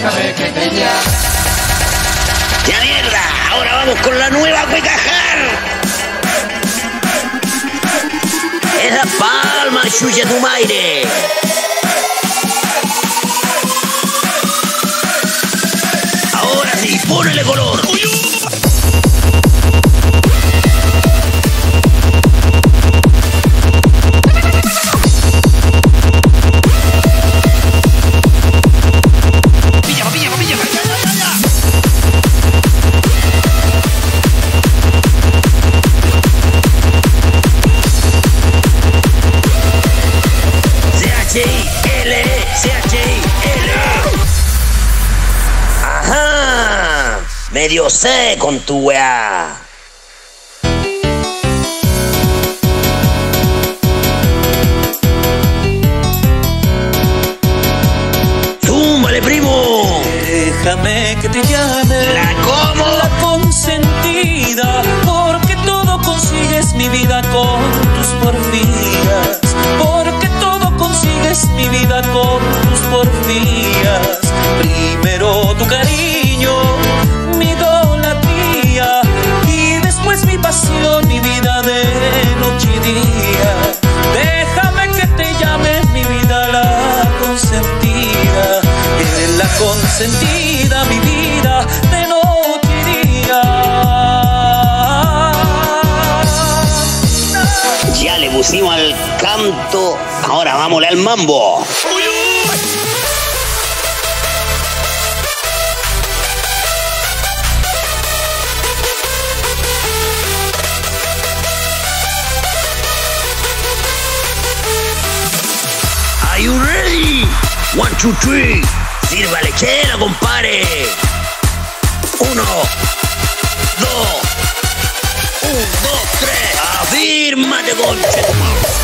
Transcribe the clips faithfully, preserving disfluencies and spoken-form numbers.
déjame que te llame. ¡Ya mierda! Ahora vamos con la nueva Cuecajar. Es la palma, chucha tu maire. Ahora sí, ponele color. C H I L E, C H I L E. Ajá, medio sé con tu weá. ¡Zúmbale, primo! Déjame que te llame ¿La cómo? la consentida, porque todo consigues mi vida con tus porfías, porque todo consigues mi vida con tus porfías. Primero tu cariño, mi idolatría, y después mi pasión, mi vida de noche y día. Déjame que te llame mi vida la consentida. Eres la consentida, mi vida de noche y día. Ya le pusimos al canto, ahora vámonos al mambo. Are you ready? One, two, three. Sirva lechera, compadre. Uno, dos, un, dos, tres. Afírmate, conche tu madre.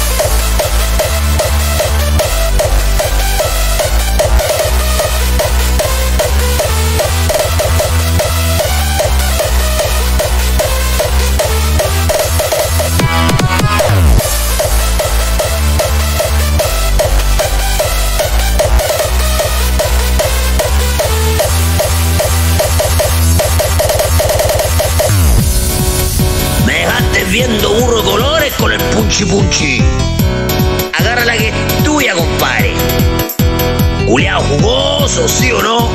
Viendo burro de colores con el punchi punchi. Agarra la que es tuya, compadre. Culeado jugoso, ¿sí o no?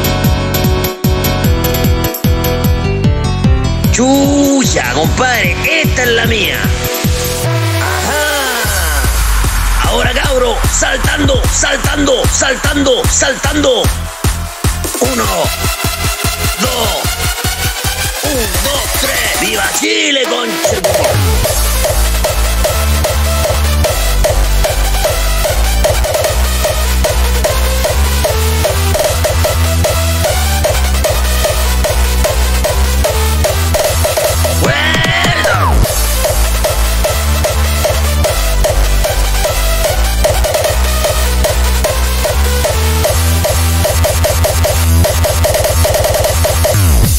Chucha, compadre, esta es la mía. Ajá. Ahora, cabro, saltando, saltando, saltando, saltando. Uno, dos, un, dos, tres. ¡Viva Chile, conche!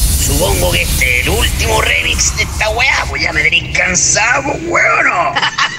Supongo que este es el último remix de esta weá, pues ya me tenéis cansado, pues weón.